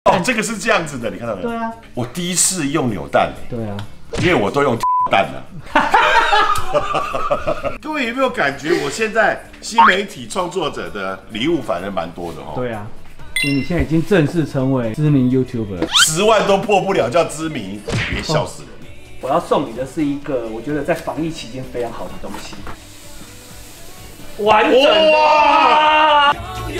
哦，这个是这样子的，你看到没有？ 对啊， 我第一次用扭蛋对啊， 因为我都用蛋了。各位有没有感觉，我现在新媒体创作者的礼物反而蛮多的哦？ 对啊，因为你现在已经正式成为知名 YouTuber， 10万都破不了，叫知名，别笑死人。 我要送你的是一个我觉得在防疫期间非常好的东西，完整的。哇！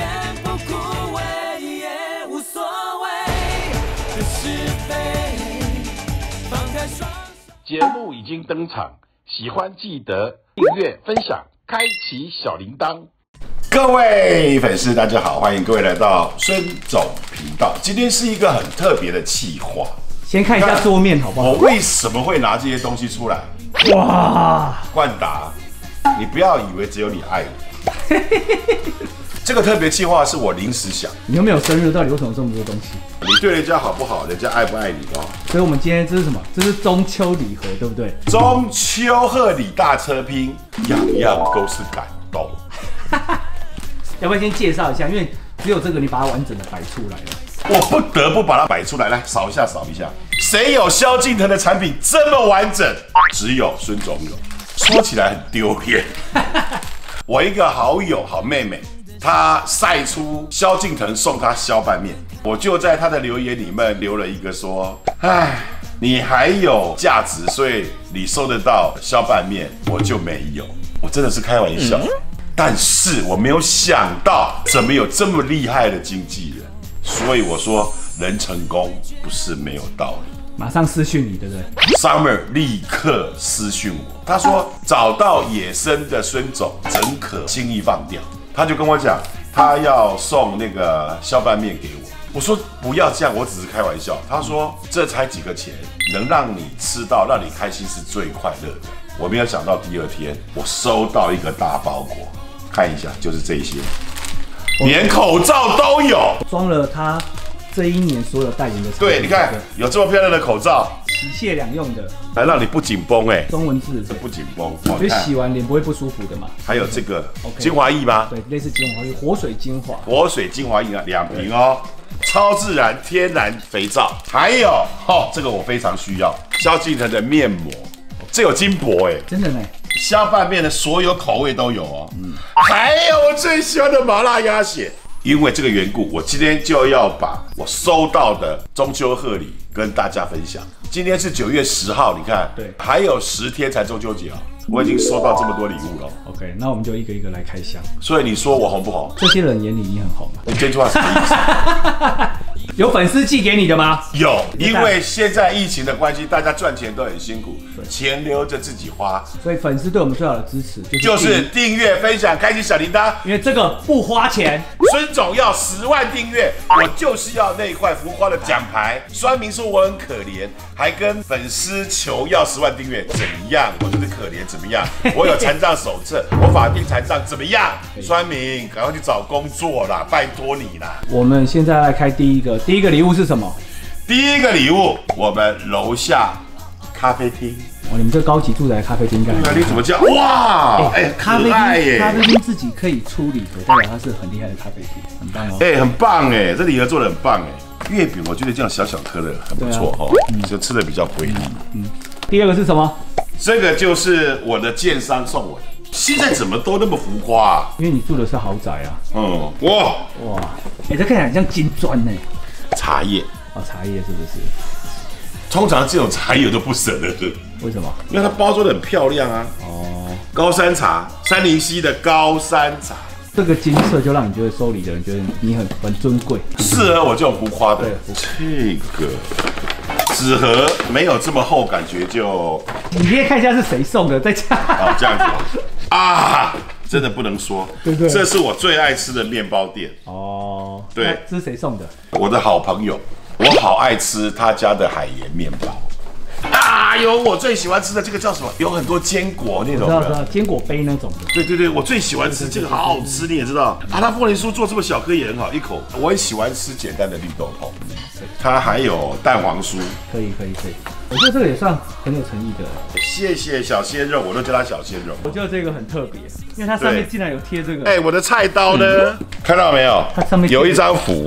节目已经登场，喜欢记得订阅、分享、开启小铃铛。 各位粉丝，大家好，欢迎各位来到孙总频道。今天是一个很特别的企划， 先看一下桌面好不好？ 我为什么会拿这些东西出来？ 哇！ 冠达，你不要以为只有你爱我。这个特别企划是我临时想。 你又没有生日，到底为什么这么多东西？ 你对人家好不好，人家爱不爱你哦。 所以我们今天这是什么？这是中秋礼盒，对不对？ 中秋贺礼大车拼，样样都是感动。 要不要先介绍一下？因为只有这个你把它完整的摆出来了。 我不得不把它摆出来，来扫一下，扫一下。谁有萧敬腾的产品这么完整？只有孙总有。说起来很丢脸。我一个好友好妹妹，她晒出萧敬腾送她萧拌面，我就在她的留言里面留了一个说：唉，你还有价值，所以你收得到萧拌面，我就没有。我真的是开玩笑。但是我没有想到，怎么有这么厉害的经纪人？所以我说，人成功不是没有道理。 马上私讯你，对不对 ？Summer 立刻私讯我，他说找到野生的孙总，怎可轻易放掉？他就跟我讲，他要送那个萧拌面给我。我说不要这样，我只是开玩笑。他说这才几个钱，能让你吃到，让你开心是最快乐的。我没有想到第二天，我收到一个大包裹。看一下，就是这些，连口罩都有， 装了他这一年所有代言的产品。 对，你看有这么漂亮的口罩， 洗卸两用的， 还让你不紧绷哎， 中文字不紧绷， 所以洗完脸不会不舒服的嘛。 还有这个精华液吗？ 对，类似精华液，活水精华， 活水精华液啊，2瓶哦，超自然天然肥皂，还有这个我非常需要，萧敬腾的面膜，这有金箔哎， 真的呢。 萧拌面的所有口味都有哦，还有我最喜欢的麻辣鸭血。因为这个缘故，我今天就要把我收到的中秋贺礼跟大家分享。今天是9月10号，你看，对，还有10天才中秋节啊，我已经收到这么多礼物了。 OK， 那我们就一个一个来开箱。 所以你说我红不红？ 这些人眼里你很红啊。 你这句话什么意思？ 有粉丝寄给你的吗？ 有，因为现在疫情的关系，大家赚钱都很辛苦，钱留着自己花， 所以粉丝对我们最好的支持就是订阅、分享、开启小铃铛， 因为这个不花钱。 孙总要10万订阅，我就是要那块浮夸的奖牌。酸民说我很可怜，还跟粉丝求要10万订阅，怎样？我就是可怜，怎么样？我有残障手册，我法定残障，怎么样？酸民，赶快去找工作啦，拜托你啦！ 我们现在来开第一个礼物是什么？ 第一个礼物，我们楼下咖啡厅。 哦，你们这高级住宅咖啡厅， 那你怎么叫？哇， 咖啡厅自己可以出礼盒，代表它是很厉害的咖啡厅，很棒哦。 很棒哎，这礼盒做的很棒哎。月饼我觉得这样小小颗的很不错哦，就吃的比较规律。 第二个是什么？ 这个就是我的建商送我的。现在怎么都那么浮夸啊？ 因为你住的是豪宅啊。 哇， 这看起来很像金砖呢。 茶叶茶叶是不是？ 通常这种茶叶我都不舍得喝。 为什么？ 因为它包装的很漂亮啊。高山茶，杉林溪的高山茶， 这个金色就让你觉得收礼的人觉得你很尊贵， 适合我这种浮夸的。这个纸盒没有这么厚，感觉就…… 你可以看一下是谁送的，在家。 这样子啊，真的不能说。对，这是我最爱吃的面包店。对， 这是谁送的？ 我的好朋友，我好爱吃他家的海盐面包。有我最喜欢吃的这个叫什么？有很多坚果那种的， 知道坚果杯那种的。 对，我最喜欢吃这个，好好吃，你也知道。它凤梨酥做这么小颗也很好，一口。我也喜欢吃简单的绿豆椪，它还有蛋黄酥。可以。我觉得这个也算很有诚意的。谢谢小鲜肉，我都叫它小鲜肉。 我觉得这个很特别，因为它上面竟然有贴这个。 我的菜刀呢？看到没有？ 它上面有一张符。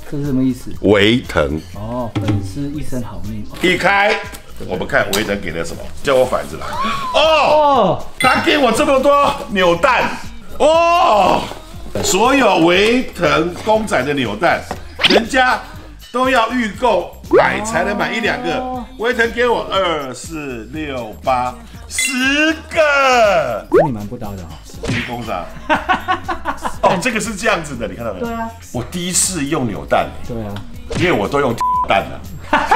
这是什么意思？ 维腾哦，粉丝一生好命。 一开，我们看维腾给了什么？叫我反着来。哦，他给我这么多扭蛋哦，所有维腾公仔的扭蛋，人家都要预购买才能买1、2个。维腾给我2、4、6、8、10个， 跟你蛮不搭的哈。 你公仔。哦，这个是这样子的，你看到没有？ 对啊， 我第一次用扭蛋， 对啊， 因为我都用蛋了。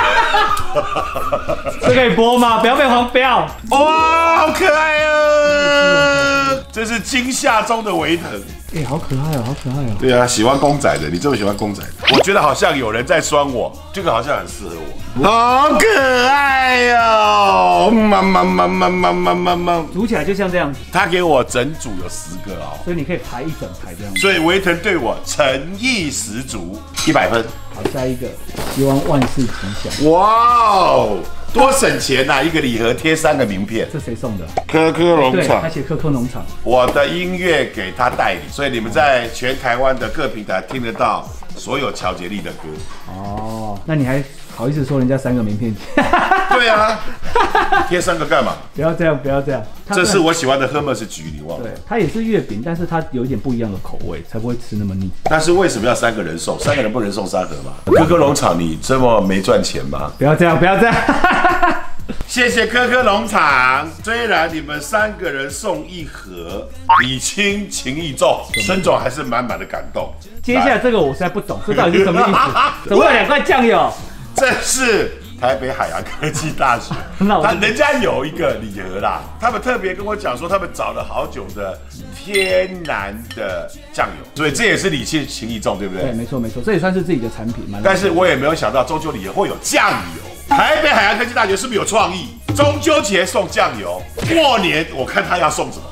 这可以播吗？不要被黄标。 哇，好可爱啊！这是惊吓中的维腾。 哎，好可爱哦，好可爱哦。 对啊，喜欢公仔的，你这么喜欢公仔的，我觉得好像有人在酸我，这个好像很适合我，好可爱哟！ 组起来就像这样子， 他给我整组有10个哦， 所以你可以排一整排这样子。 所以维腾对我诚意十足，100分。 好，下一个，希望万事吉祥。 哇哦，多省钱呐！一个礼盒贴3个名片。 这谁送的？ 科科农对， 场他。写科科农场。 我的音乐给他代理，所以你们在全台湾的各平台听得到所有乔杰利的歌。 哦，那你还好意思说人家3个名片？ 对啊，贴3个干嘛？ 不要这样，不要这样。 这是我喜欢的 Hermes 橘，你忘了？ 对，它也是月饼，但是它有一点不一样的口味，才不会吃那么腻。 但是为什么要3个人送？3个人不能送3盒吗？科科农场，你这么没赚钱吗？ 不要这样，不要这样。 谢谢科科农场，虽然你们3个人送1盒，礼轻情意重，申总还是满满的感动。 接下来这个我实在不懂，这到底是什么意思？怎么会有2罐酱油？ 这是台北海洋科技大学，人家有一个礼盒啦，他们特别跟我讲说，他们找了好久的天然的酱油，所以这也是礼轻情意重，对不对？ 对，没错没错，这也算是自己的产品嘛。 但是我也没有想到中秋礼盒会有酱油。台北海洋科技大学是不是有创意？中秋节送酱油，过年我看他要送什么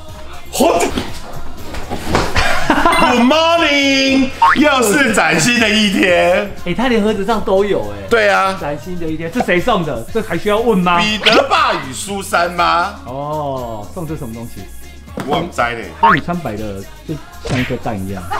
？Good morning， 又是崭新的一天。 哎，他连盒子上都有哎。 对啊， 崭新的一天，这谁送的？这还需要问吗？ 彼得爸与苏珊吗？ 哦，送这什么东西？ 我很栽嘞。 那你穿白的就像一颗蛋一样。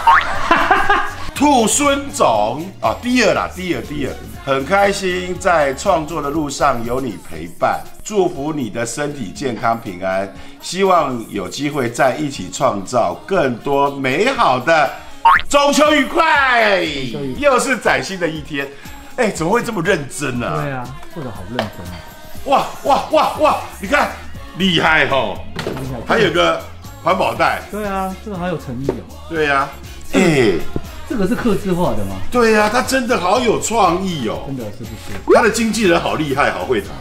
兔孙总啊，第二，很开心在创作的路上有你陪伴，祝福你的身体健康平安，希望有机会在一起创造更多美好的中秋愉快，又是崭新的一天。哎，怎么会这么认真呢？ 对啊，做得好认真啊！ 哇，你看厉害吼，还有个环保袋。 对啊，这个好有诚意哦。 对呀，哎。 这个是客制化的吗？ 对呀，他真的好有创意哦， 真的是不是？ 他的经纪人好厉害，好会谈。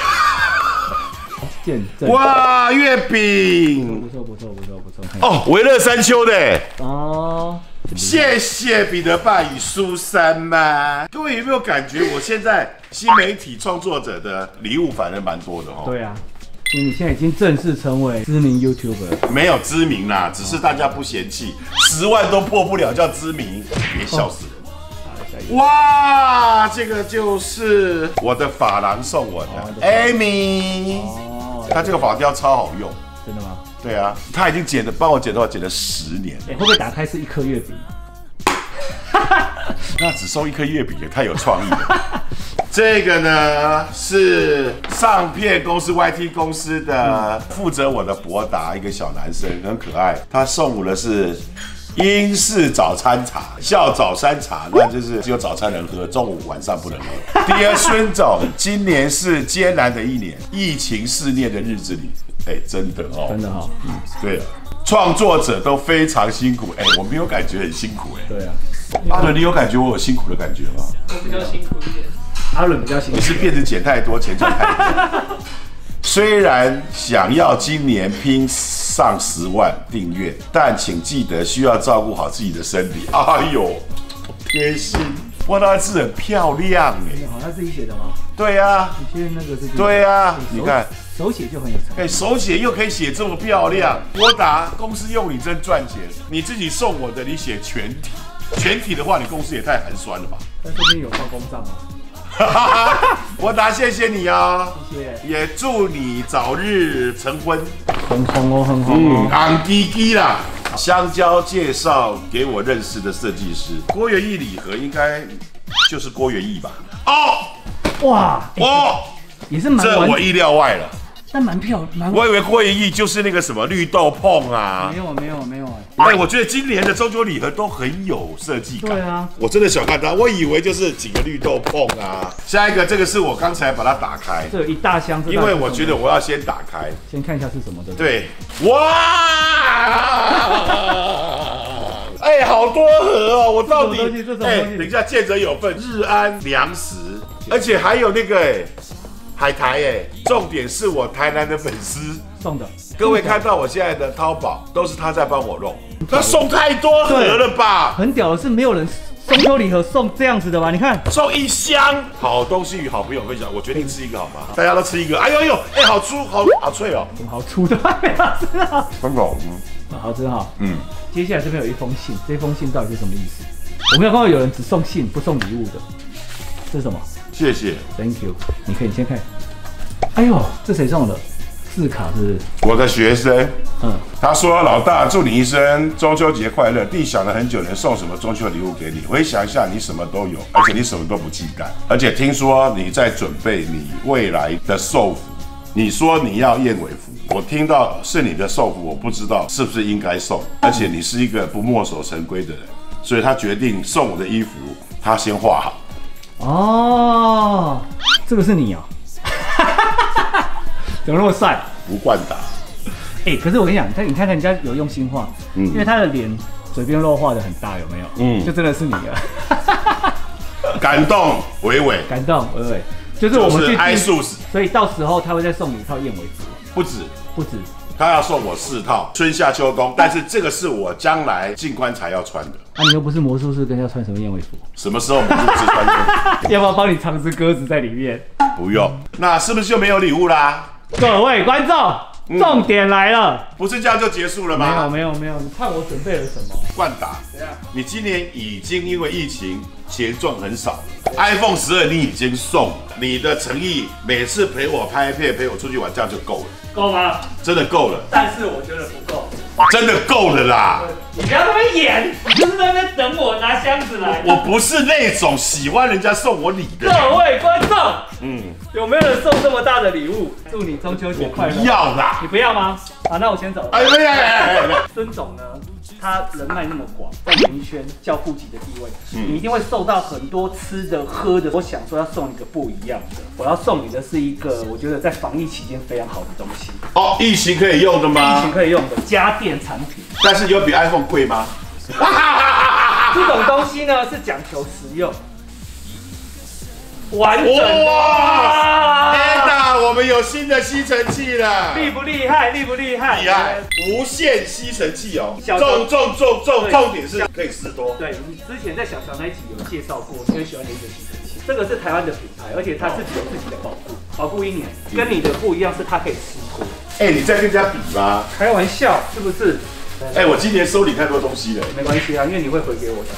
见证哇，月饼， 不错。 哦，维乐山丘的哦， 谢谢彼得爸与苏珊嘛。各位有没有感觉，我现在新媒体创作者的礼物反而蛮多的哦？ 对啊。因为你现在已经正式成为知名 YouTuber， 没有知名啦，只是大家不嫌弃，10万都破不了叫知名，别笑死人。哇，这个就是我的发廊送我的 Amy， 他这个发雕超好用， 真的吗？ 对啊，他已经帮我剪的话剪了10年。 会不会打开是1颗月饼？ 那只送1颗月饼也太有创意了。这个呢是上片公司 YT 公司的负责我的博达，一个小男生很可爱，他送我的是英式早餐茶，叫早餐茶，那就是只有早餐能喝，中午晚上不能喝。Dear 孙总，今年是艰难的一年，疫情肆虐的日子里，真的哦， 真的哈， 对了，创作者都非常辛苦，我没有感觉很辛苦， 对啊， 阿伦，你有感觉我有辛苦的感觉吗？ 我比较辛苦一点。 阿伦比较辛苦， 你是辫子剪太多，钱赚太多。虽然想要今年拼上10万订阅，但请记得需要照顾好自己的身体。哎呦，贴心！哇，那字很漂亮哎。 好，他自己写的吗？ 对啊。 你确认那个是？ 对啊，你看手写就很有诚意。 手写又可以写这么漂亮。博达公司用你真赚钱，你自己送我的，你写全体，全体的话，你公司也太寒酸了吧？ 但这边有报公账吗？ 博达，谢谢你啊， 谢谢， 也祝你早日成婚， 很红哦，很红哦， 红滴滴啦。 香蕉介绍给我认识的设计师郭元义礼盒，应该就是郭元义吧？哦， 哇， 哦， 也是蛮完这我意料外了。 但蛮漂亮， 我以为郭元义就是那个什么绿豆碰啊。 没有哎，我觉得今年的中秋礼盒都很有设计感。 对啊， 我真的小看它，我以为就是几个绿豆碰啊。下一个，这个是我刚才把它打开， 这有一大箱， 因为我觉得我要先打开， 先看一下是什么的。 对，哇！哎，好多盒哦！我到底等一下，见者有份，日安粮食，而且还有那个海苔重点是我台南的粉丝送的。 各位看到我现在的淘宝都是他在帮我弄，他送太多盒了吧？ 很屌的是，没有人中秋礼盒送这样子的吧？你看， 送一箱好东西与好朋友分享，我决定吃一个好吗？大家都吃一个。哎呦呦，哎，好粗，好脆哦， 怎么好粗的？真的好， 很好， 好吃哈。接下来这边有一封信，这封信到底是什么意思？我没有看到有人只送信不送礼物的，这是什么？ 谢谢 ，Thank you。你可以先看。哎呦，这谁送的？字卡是不是？ 我的学生，他说：“老大，祝你一生中秋节快乐。弟想了很久，能送什么中秋礼物给你？回想一下，你什么都有，而且你什么都不忌惮，而且听说你在准备你未来的寿服。你说你要燕尾服，我听到是你的寿服，我不知道是不是应该送。而且你是一个不墨守成规的人，所以他决定送我的衣服，他先画好。 哦，这个是你哦。”怎么那么帅？ 不惯打。 可是我跟你讲，你看人家有用心画，因为他的脸嘴边肉画的很大，有没有？就真的是你了。 感动伟伟， 感动伟伟，就是我们去哀素死， 所以到时候他会再送你一套燕尾服， 不止，他要送我4套春夏秋冬，但是这个是我将来进棺材要穿的。 你又不是魔术师，跟要穿什么燕尾服？ 什么时候魔术师穿燕尾服？ 要不要帮你藏只鸽子在里面？ 不用，那是不是就没有礼物啦？ 各位观众，重点来了， 不是这样就结束了吗？ 没有，你看我准备了什么？ 冠打，你今年已经因为疫情钱赚很少了 ，iPhone 12你已经送了，你的诚意每次陪我拍片、陪我出去玩，这样就够了。 够吗？ 真的够了。 但是我觉得不够。 真的够了啦！ 你不要在那边演，你就是在那边等我拿箱子来。 我不是那种喜欢人家送我礼的。 各位观众，有没有人送这么大的礼物？祝你中秋节快乐！ 不要啦， 你不要吗？好，那我先走了。 哎呀， 孙总呢，他人脉那么广，在演艺圈教父级的地位，你一定会受到很多吃的喝的。我想说要送一个不一样的，我要送你的是一个我觉得在防疫期间非常好的东西。 哦，疫情可以用的吗？ 疫情可以用的家电产品。 但是有比 iPhone 贵吗？ 这种东西呢是讲求实用。完整的哇！天哪，我们有新的吸尘器了， 厉不厉害？厉不厉害？ 厉害！无线吸尘器哦，重点是可以撕脱。 对，你之前在小那一集有介绍过，你很喜欢的一个吸尘器，这个是台湾的品牌，而且它是有自己的保护1年，跟你的不一样是它可以撕脱。 你在跟人家比吗？ 开玩笑，是不是？ 我今年收你太多东西了。 没关系啊，因为你会回给我的。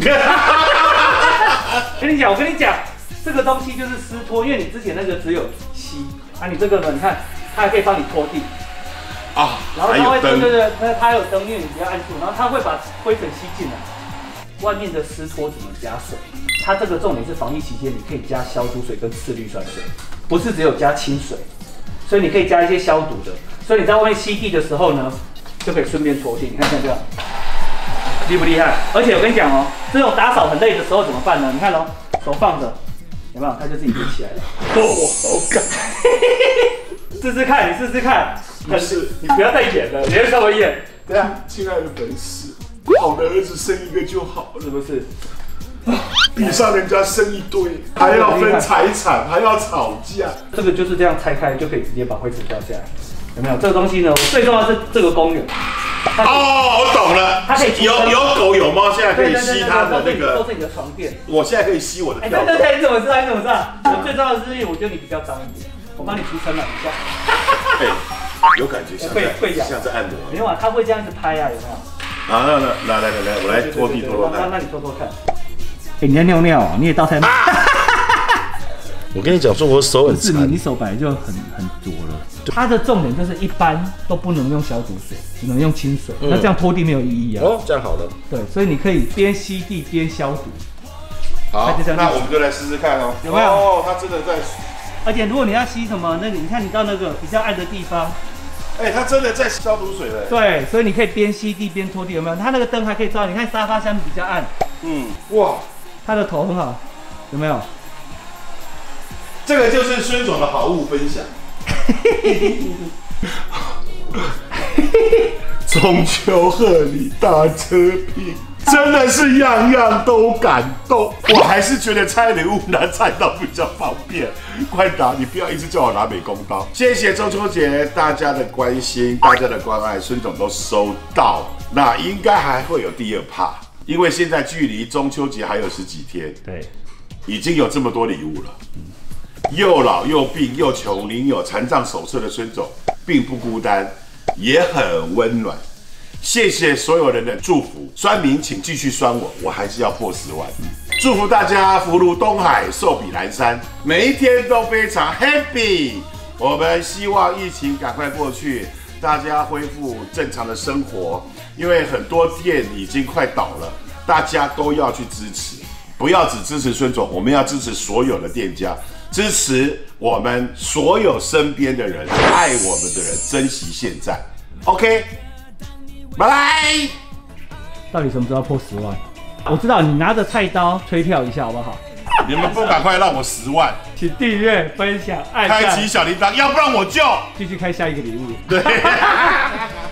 我跟你讲。这个东西就是撕脱，因为你之前那个只有吸，你这个呢，你看它还可以帮你拖地啊，然后它会对，它有灯，因为你不要按住，然后它会把灰尘吸进来。外面的撕脱只能加水，它这个重点是防疫期间你可以加消毒水跟次氯酸水，不是只有加清水，所以你可以加一些消毒的，所以你在外面吸地的时候呢，就可以顺便拖地。你看像这样，厉不厉害？而且我跟你讲哦，这种打扫很累的时候怎么办呢？你看哦，手放着。有没有？它就自己立起来了。 好感。 试试看，你试试看。但是你不要再演了，你要稍微演。对啊， 亲爱的粉丝，好的儿子生一个就好， 是不是？ 比上人家生一堆，还要分财产，还要吵架。 这个就是这样拆开，就可以直接把灰尘掉下来。有没有？这个东西呢，最重要的是这个功能。 我懂了。它可以有狗有猫，现在可以吸它的那个。 都是你的床垫。 我现在可以吸我的票。 对，你怎么知道？你怎么知道？我最重要的是，我觉得你比较脏一点，我帮你除尘螨一下。 有感觉，像在按摩。 没有啊，他会这样子拍啊，有没有？ 来，我来拖地拖看。 那你拖看。你在尿尿啊？你也倒菜吗？ 我跟你讲说，我手很不是残。 你手本来就很浊了。它的重点就是一般都不能用消毒水，只能用清水。那这样拖地没有意义啊。 哦，这样好了。 对，所以你可以边吸地边消毒。 好，那我们就来试试看哦。 有没有？ 哦，它真的在。 而且如果你要吸什么，那个你看你到那个比较暗的地方， 哎，它真的在消毒水了。 对，所以你可以边吸地边拖地，有没有？它那个灯还可以照，你看沙发下面比较暗。 哇， 它的头很好，有没有？ 这个就是孙总的好物分享。中秋贺礼大车聘，真的是样样都感动。我还是觉得拆礼物拿菜刀比较方便。快打，你不要一直叫我拿美工刀。谢谢中秋节大家的关心，大家的关爱，孙总都收到。那应该还会有第二趴，因为现在距离中秋节还有10几天。 对， 已经有这么多礼物了。又老又病又穷，领有残障手册的孙总并不孤单，也很温暖。谢谢所有人的祝福，酸民请继续酸我，我还是要破10万。祝福大家福如东海，寿比南山，每一天都非常 happy。我们希望疫情赶快过去，大家恢复正常的生活，因为很多店已经快倒了，大家都要去支持，不要只支持孙总，我们要支持所有的店家。支持我们所有身边的人，爱我们的人，珍惜现在。OK， 拜拜。 到底什么时候破10万？我知道你拿着菜刀吹跳一下好不好？ 你们不赶快让我10万， 请订阅、分享、按赞、 开启小铃铛，要不然我就继续开下一个礼物。 对。